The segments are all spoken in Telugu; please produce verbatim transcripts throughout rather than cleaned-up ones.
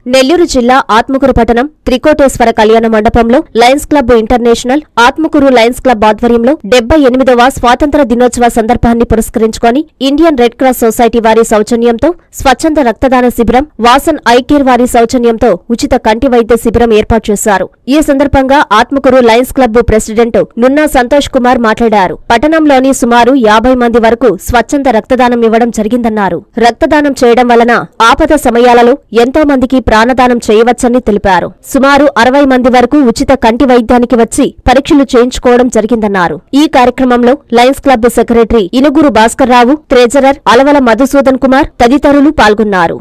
నెల్లూరు జిల్లా ఆత్మకూరు పట్టణం త్రికోటేశ్వర కళ్యాణ మండపంలో Lions Club International Atmakur Lions Club ఆధ్వర్యంలో డెబ్బై ఎనిమిదవ స్వాతంత్ర దినోత్సవ సందర్భాన్ని పురస్కరించుకొని ఇండియన్ రెడ్ క్రాస్ సొసైటీ వారి సౌజన్యంతో స్వచ్ఛంద రక్తదాన శిబిరం, వాసన్ ఐ కేర్ వారి సౌజన్యంతో ఉచిత కంటి వైద్య శిబిరం ఏర్పాటు చేశారు. ఈ సందర్భంగా Atmakur Lions Club president Nunna Santosh Kumar మాట్లాడారు. పట్టణంలోని సుమారు యాభై మంది వరకు స్వచ్ఛంద రక్తదానం ఇవ్వడం జరిగిందన్నారు. రక్తదానం చేయడం వలన ఆపద సమయాలలో ఎంతో మందికి ప్రాణదానం చేయవచ్చని తెలిపారు. సుమారు అరవై మంది వరకు ఉచిత కంటి వైద్యానికి వచ్చి పరీక్షలు చేయించుకోవడం జరిగిందన్నారు. ఈ కార్యక్రమంలో Lions Club secretary Inuguru Bhaskar Rao, treasurer Alavala Madhusudan Kumar తదితరులు పాల్గొన్నారు.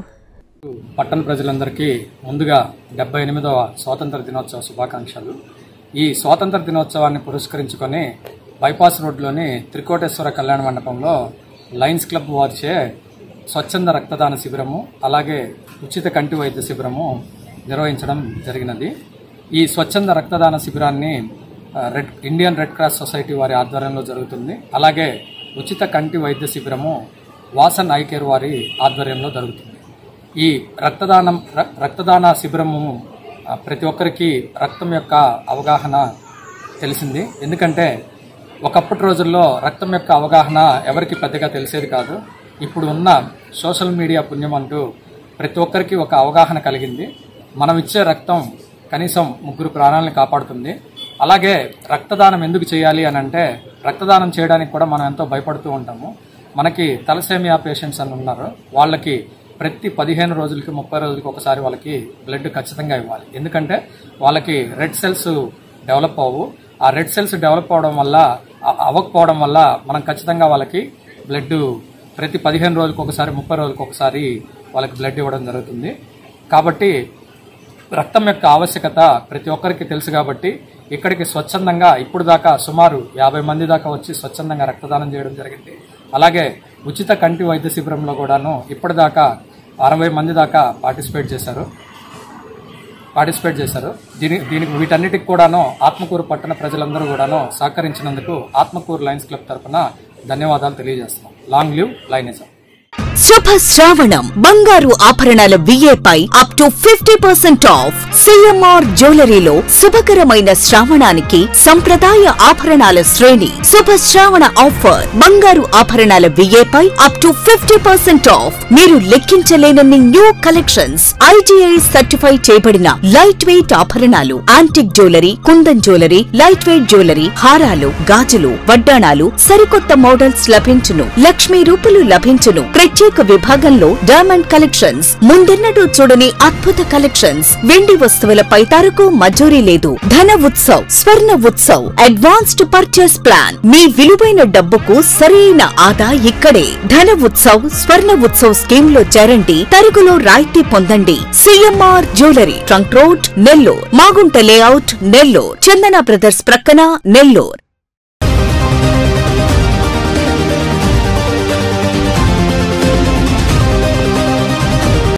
పట్టణ ప్రజలందరికీ ముందుగా డెబ్బై ఎనిమిదవ స్వాతంత్ర దినోత్సవ శుభాకాంక్షలు. ఈ స్వాతంత్ర దినోత్సవాన్ని పురస్కరించుకొని బైపాస్ రోడ్లోని త్రికోటేశ్వర కళ్యాణ మండపంలో లయన్స్ క్లబ్ వారిచే స్వచ్ఛంద రక్తదాన శిబిరము, అలాగే ఉచిత కంటి వైద్య శిబిరము నిర్వహించడం జరిగినది. ఈ స్వచ్ఛంద రక్తదాన శిబిరాన్ని red Indian Red Cross Society వారి ఆధ్వర్యంలో జరుగుతుంది. అలాగే ఉచిత కంటి వైద్య శిబిరము వాసన్ ఐ కేర్ వారి ఆధ్వర్యంలో జరుగుతుంది. ఈ రక్తదానం రక్తదాన శిబిరము ప్రతి ఒక్కరికి రక్తం యొక్క అవగాహన తెలిసింది. ఎందుకంటే ఒకప్పటి రోజుల్లో రక్తం యొక్క అవగాహన ఎవరికి పెద్దగా తెలిసేది కాదు. ఇప్పుడు ఉన్న సోషల్ మీడియా పుణ్యం అంటూ ప్రతి ఒక్కరికి ఒక అవగాహన కలిగింది. మనం ఇచ్చే రక్తం కనీసం ముగ్గురు ప్రాణాలను కాపాడుతుంది. అలాగే రక్తదానం ఎందుకు చేయాలి అని అంటే, రక్తదానం చేయడానికి కూడా మనం ఎంతో భయపడుతూ ఉంటాము. మనకి తలసేమియా పేషెంట్స్ అని ఉన్నారు. వాళ్ళకి ప్రతి పదిహేను రోజులకి ముప్పై రోజులకి ఒకసారి వాళ్ళకి బ్లడ్ ఖచ్చితంగా ఇవ్వాలి. ఎందుకంటే వాళ్ళకి రెడ్ సెల్స్ డెవలప్ అవ్వవు. ఆ రెడ్ సెల్స్ డెవలప్ అవడం వల్ల అవ్వకపోవడం వల్ల మనం ఖచ్చితంగా వాళ్ళకి బ్లడ్ ప్రతి పదిహేను రోజులకు ఒకసారి ముప్పై రోజులకు ఒకసారి వాళ్ళకి బ్లడ్ ఇవ్వడం జరుగుతుంది. కాబట్టి రక్తం యొక్క ఆవశ్యకత ప్రతి ఒక్కరికి తెలుసు. కాబట్టి ఇక్కడికి స్వచ్ఛందంగా ఇప్పుడు దాకా సుమారు యాభై మంది దాకా వచ్చి స్వచ్ఛందంగా రక్తదానం చేయడం జరిగింది. అలాగే ఉచిత కంటి వైద్య శిబిరంలో కూడాను ఇప్పటిదాకా అరవై మంది దాకా పార్టిసిపేట్ చేశారు పార్టిసిపేట్ చేశారు దీని దీనికి వీటన్నిటికి కూడాను ఆత్మకూరు పట్టణ ప్రజలందరూ కూడాను సహకరించినందుకు ఆత్మకూరు లయన్స్ క్లబ్ తరఫున ధన్యవాదాలు తెలియజేస్తున్నాం. Long live Lionism. శుభ శ్రావణం బంగారు ఆభరణాల విఏపై up to fifty percent off. CMR జ్యువెలరీలో శుభకరమైన శ్రావణానికి సంప్రదాయ ఆభరణాల శ్రేణి. శుభ శ్రావణ ఆఫర్ బంగారు ఆభరణాల విఏపై up to fifty percent off. మీరు లెక్కించలేనన్ని న్యూ కలెక్షన్స్, ఐటీఐ సర్టిఫై చేయబడిన లైట్ వెయిట్ ఆభరణాలు, antique jewellery, kundan jewellery, light weight jewellery, హారాలు, గాజులు, వడ్డాణాలు, సరికొత్త మోడల్స్ లభించును. లక్ష్మీ రూపులు లభించును. ప్రత్యేక విభాగంలో డైమండ్ కలెక్షన్స్, ముందెన్నడూ చూడని అద్భుత కలెక్షన్స్. వెండి వస్తువులపై తరకు మజూరీ లేదు. Dhana Utsav, Swarna Utsav, advanced purchase plan. మీ విలువైన డబ్బుకు సరైన ఆదా ఇక్కడే. ధన ఉత్సవ్, స్వర్ణ ఉత్సవ్ స్కీమ్ లో చేరండి. తరుగులో రాయితీ పొందండి. CMR jewellery, trunk road, Nellore. Magunta layout, Nellore. Chandana brothers ప్రక్కన, నెల్లూరు.